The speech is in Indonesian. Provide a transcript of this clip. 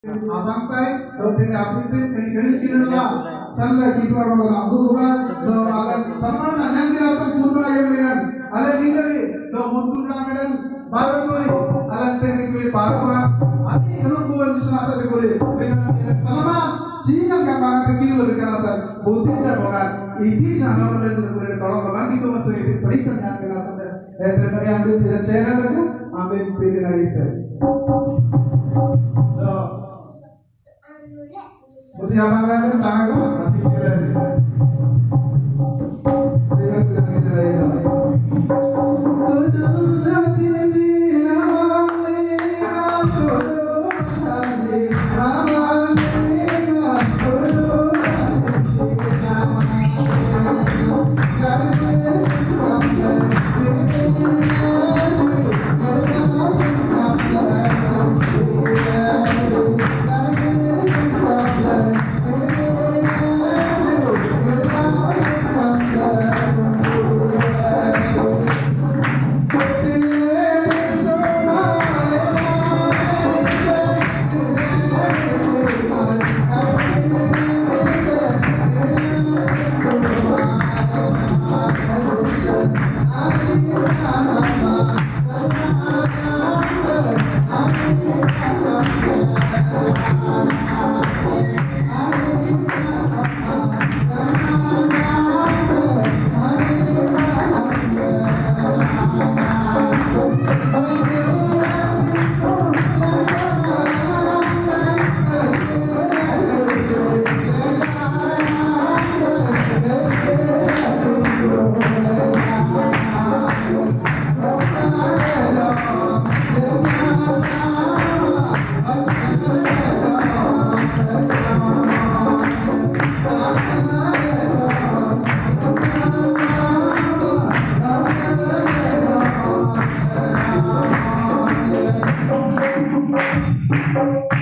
Abang tay, do tene apitin kini kinala, sanla gitu orang abu gua, do alam teman yang dirasa putra yang lian, alam ini do mundur ramedan, baru kori, alam tene kue parwa, adi kalau gua di sana saja kori, benar teman sih yang gambar kini lebih kerasa, bukti aja bukan, ini jangan orang kori tolong bukan itu masih itu sering yang kerasa, terima yang itu tidak share lagi, ambil pilih lagi itu. Buti abang lain tangan ko, nanti kita lihat. Lihat kita lihat. Kudu jati jina malina, kudu jati jina malina, kudu jati jina Thank you.